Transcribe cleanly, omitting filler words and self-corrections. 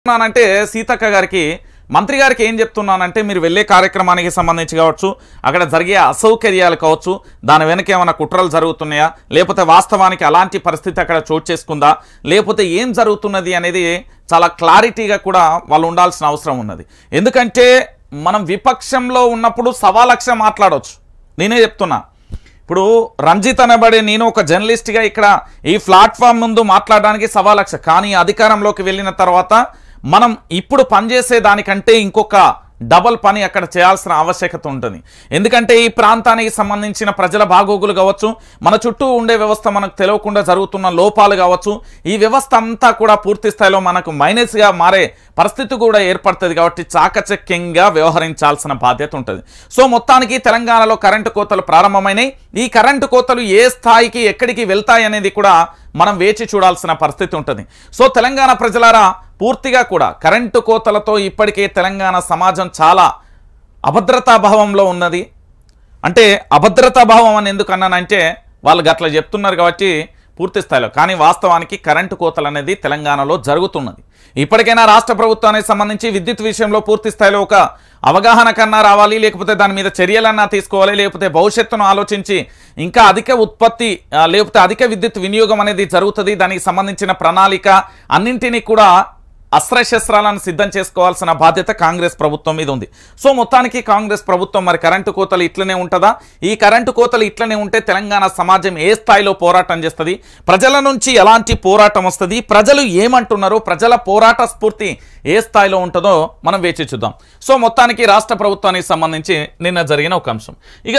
అంటే సీతక్క గారికి మంత్రి గారికి ఏం చెప్తున్నానంటే మీరు వెళ్ళే కార్యక్రమానికి సంబంధించి కావచ్చు అక్కడ జరిగే అసౌకర్యాలు కావచ్చు దాని వెనక ఏమైనా కుట్రలు జరుగుతున్నాయా లేకపోతే వాస్తవానికి అలాంటి పరిస్థితి అక్కడ చోటు చేసుకుందా లేకపోతే ఏం జరుగుతున్నది అనేది చాలా క్లారిటీగా కూడా వాళ్ళు ఉండాల్సిన అవసరం ఉన్నది. ఎందుకంటే మనం విపక్షంలో ఉన్నప్పుడు సవాలక్ష మాట్లాడవచ్చు. నేనే చెప్తున్నా, ఇప్పుడు రంజిత్ అనబడే నేను ఒక జర్నలిస్ట్గా ఇక్కడ ఈ ప్లాట్ఫామ్ ముందు మాట్లాడడానికి సవాలక్ష, కానీ అధికారంలోకి వెళ్ళిన తర్వాత మనం ఇప్పుడు పనిచేసే దానికంటే ఇంకొక డబల్ పని అక్కడ చేయాల్సిన ఆవశ్యకత ఉంటుంది. ఎందుకంటే ఈ ప్రాంతానికి సంబంధించిన ప్రజల బాగోగులు కావచ్చు, మన చుట్టూ ఉండే వ్యవస్థ మనకు తెలియకుండా జరుగుతున్న లోపాలు కావచ్చు, ఈ వ్యవస్థ అంతా కూడా పూర్తి స్థాయిలో మనకు మైనస్గా మారే పరిస్థితి కూడా ఏర్పడుతుంది. కాబట్టి చాకచక్యంగా వ్యవహరించాల్సిన బాధ్యత ఉంటుంది. సో మొత్తానికి తెలంగాణలో కరెంటు కోతలు ప్రారంభమైనాయి. ఈ కరెంటు కోతలు ఏ స్థాయికి ఎక్కడికి వెళ్తాయి అనేది కూడా మనం వేచి చూడాల్సిన పరిస్థితి ఉంటుంది. సో తెలంగాణ ప్రజలారా, పూర్తిగా కూడా కరెంటు కోతలతో ఇప్పటికే తెలంగాణ సమాజం చాలా అభద్రతాభావంలో ఉన్నది. అంటే అభద్రతాభావం అని ఎందుకు అన్నానంటే వాళ్ళు గట్లా చెప్తున్నారు కాబట్టి పూర్తి స్థాయిలో, కానీ వాస్తవానికి కరెంటు కోతలు అనేది తెలంగాణలో జరుగుతున్నది. ఇప్పటికైనా రాష్ట్ర ప్రభుత్వానికి సంబంధించి విద్యుత్ విషయంలో పూర్తి స్థాయిలో ఒక అవగాహన కన్నా రావాలి, లేకపోతే దాని మీద చర్యలన్నా తీసుకోవాలి, లేకపోతే భవిష్యత్తును ఆలోచించి ఇంకా అధిక ఉత్పత్తి లేకపోతే అధిక విద్యుత్ వినియోగం అనేది జరుగుతుంది. దానికి సంబంధించిన ప్రణాళిక అన్నింటినీ కూడా అస్త్రశస్త్రాలను సిద్ధం చేసుకోవాల్సిన బాధ్యత కాంగ్రెస్ ప్రభుత్వం మీద ఉంది. సో మొత్తానికి కాంగ్రెస్ ప్రభుత్వం మరి కరెంటు కోతలు ఇట్లనే ఉంటుందా? ఈ కరెంటు కోతలు ఇట్లనే ఉంటే తెలంగాణ సమాజం ఏ స్థాయిలో పోరాటం చేస్తుంది, ప్రజల నుంచి ఎలాంటి పోరాటం వస్తుంది, ప్రజలు ఏమంటున్నారు, ప్రజల పోరాట స్ఫూర్తి ఏ స్థాయిలో ఉంటుందో మనం వేచి చూద్దాం. సో మొత్తానికి రాష్ట్ర ప్రభుత్వానికి సంబంధించి నిన్న జరిగిన ఒక అంశం. ఇక